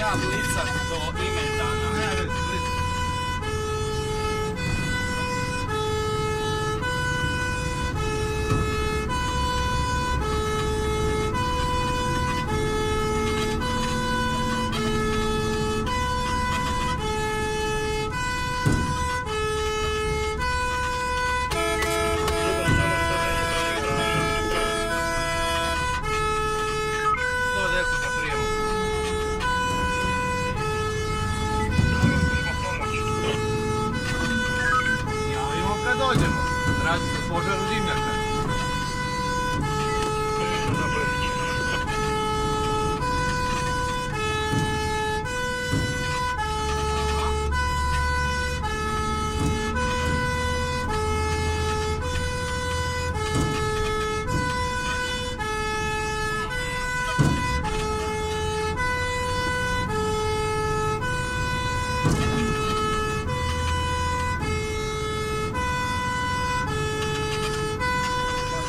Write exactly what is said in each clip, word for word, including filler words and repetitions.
ja blicat do imendana. Ne, ne, blicat. Dođemo, radi se požar u dimnjaka.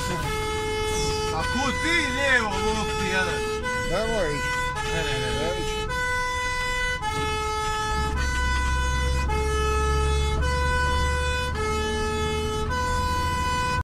Kud ti lijevo lupti jedan? Nemoj ići. Ne, ne, ne. Ne ići.